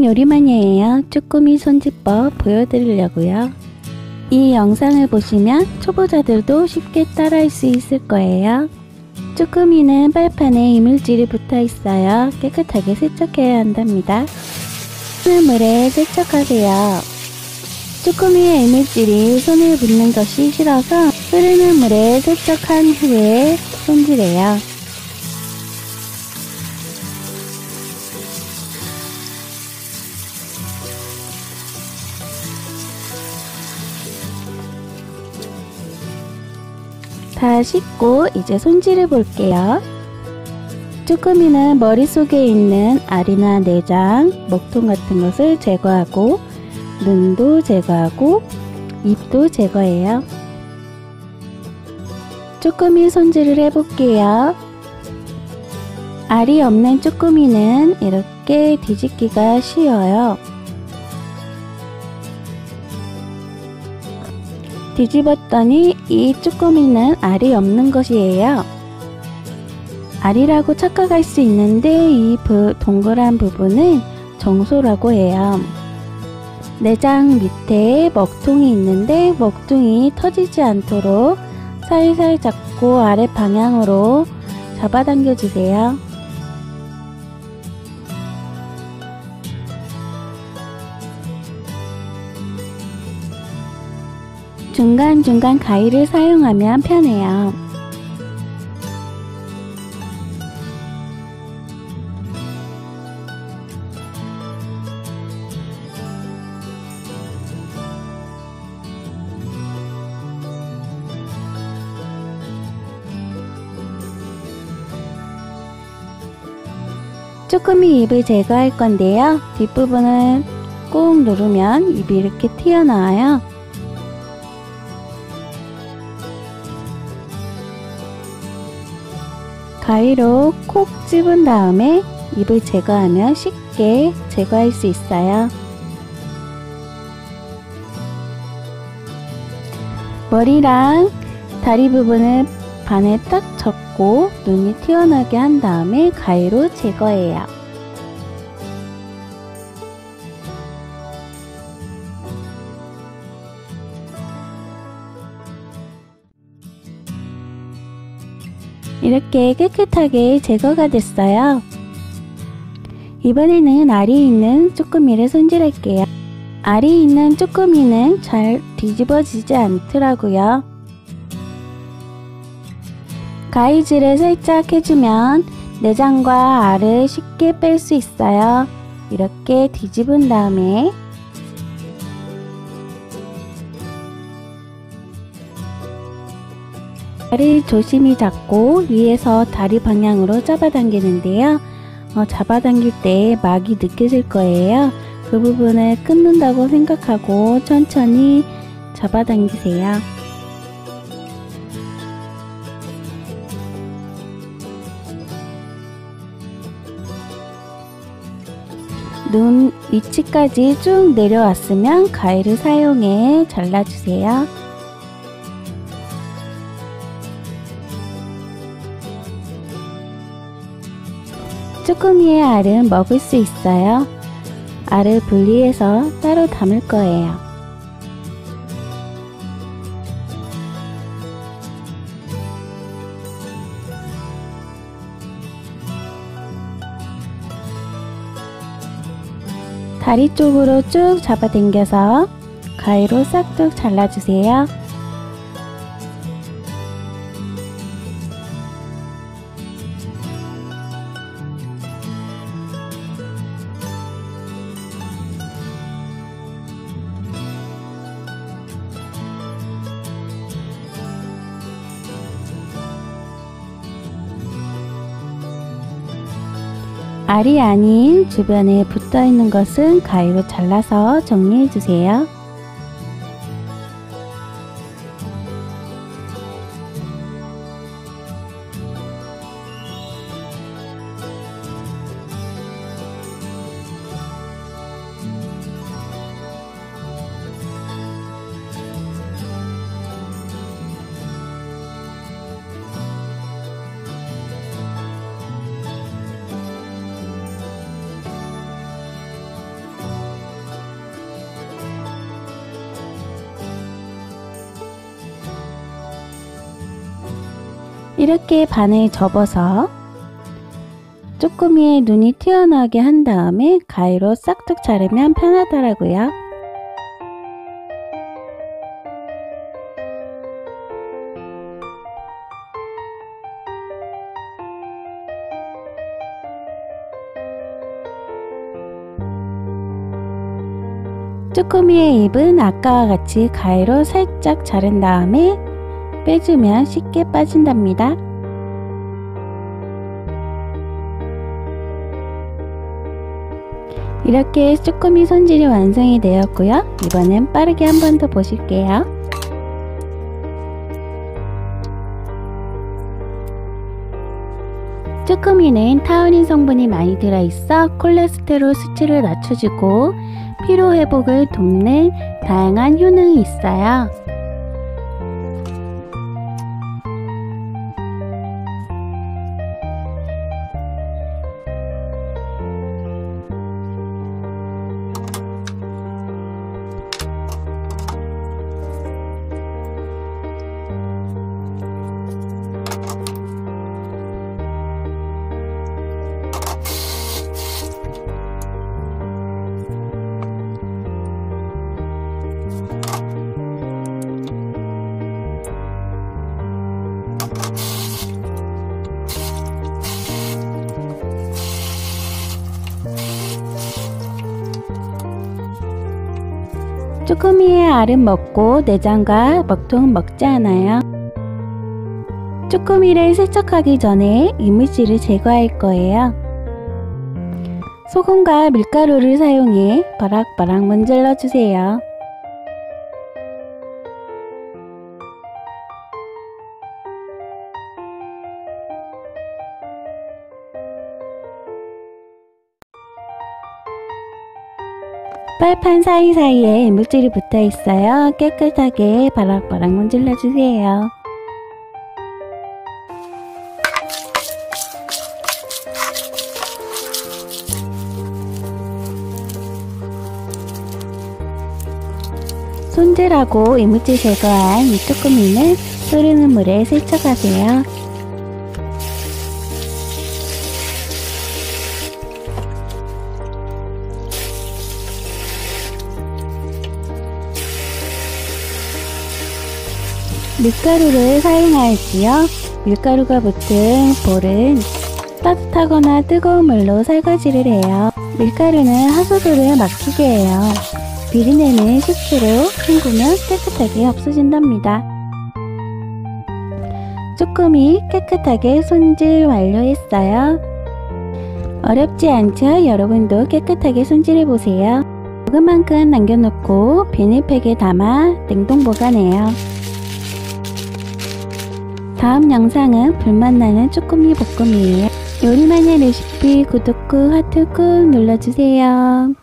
요리마니아예요. 쭈꾸미 손질법 보여드리려고요. 이 영상을 보시면 초보자들도 쉽게 따라할 수 있을 거예요. 쭈꾸미는 빨판에 이물질이 붙어 있어요. 깨끗하게 세척해야 한답니다. 흐르는 물에 세척하세요. 쭈꾸미의 이물질이 손에 묻는 것이 싫어서 흐르는 물에 세척한 후에 손질해요. 다 씻고 이제 손질해 볼게요. 쭈꾸미는 머릿속에 있는 알이나 내장, 먹통 같은 것을 제거하고 눈도 제거하고 입도 제거해요. 쭈꾸미 손질을 해볼게요. 알이 없는 쭈꾸미는 이렇게 뒤집기가 쉬워요. 뒤집었더니 이 쭈꾸미는 알이 없는 것이에요. 알이라고 착각할 수 있는데 이 동그란 부분은 정소라고 해요. 내장 밑에 먹통이 있는데 먹통이 터지지 않도록 살살 잡고 아래 방향으로 잡아당겨 주세요. 중간중간 가위를 사용하면 편해요. 쭈꾸미 입을 제거할 건데요. 뒷부분을 꾹 누르면 입이 이렇게 튀어나와요. 가위로 콕 집은 다음에 입을 제거하면 쉽게 제거할 수 있어요. 머리랑 다리 부분을 반에 딱 접고 눈이 튀어나오게 한 다음에 가위로 제거해요. 이렇게 깨끗하게 제거가 됐어요. 이번에는 알이 있는 쭈꾸미를 손질할게요. 알이 있는 쭈꾸미는 잘 뒤집어지지 않더라고요. 가위질을 살짝 해주면 내장과 알을 쉽게 뺄 수 있어요. 이렇게 뒤집은 다음에 알을 조심히 잡고 위에서 다리 방향으로 잡아당기는데요. 잡아당길 때 막이 느껴질 거예요. 그 부분을 끊는다고 생각하고 천천히 잡아당기세요. 눈 위치까지 쭉 내려왔으면 가위를 사용해 잘라주세요. 쭈꾸미의 알은 먹을 수 있어요. 알을 분리해서 따로 담을 거예요. 다리 쪽으로 쭉 잡아당겨서 가위로 싹둑 잘라주세요. 알이 아닌 주변에 붙어 있는 것은 가위로 잘라서 정리해 주세요. 이렇게 반을 접어서 쭈꾸미의 눈이 튀어나오게 한 다음에 가위로 싹둑 자르면 편하더라고요. 쭈꾸미의 입은 아까와 같이 가위로 살짝 자른 다음에 빼주면 쉽게 빠진답니다. 이렇게 쭈꾸미 손질이 완성이 되었고요. 이번엔 빠르게 한 번 더 보실게요. 쭈꾸미는 타우린 성분이 많이 들어있어 콜레스테롤 수치를 낮춰주고 피로회복을 돕는 다양한 효능이 있어요. 쭈꾸미의 알은 먹고 내장과 먹통은 먹지 않아요. 쭈꾸미를 세척하기 전에 이물질을 제거할 거예요. 소금과 밀가루를 사용해 바락바락 문질러 주세요. 빨판 사이사이에 이물질이 붙어 있어요. 깨끗하게 바락바락 문질러 주세요. 손질하고 이물질 제거한 이 쭈꾸미는 흐르는 물에 세척하세요. 밀가루를 사용하였지요. 밀가루가 붙은 볼은 따뜻하거나 뜨거운 물로 설거지를 해요. 밀가루는 하수도를 막히게 해요. 비린내는 식초로 헹구면 깨끗하게 없어진답니다. 쭈꾸미 깨끗하게 손질 완료했어요. 어렵지 않죠? 여러분도 깨끗하게 손질해보세요. 먹을 만큼 남겨놓고 비닐팩에 담아 냉동 보관해요. 다음 영상은 불맛나는 쭈꾸미 볶음이에요. 요리마냥 레시피 구독 꾹 하트 꾹 눌러주세요.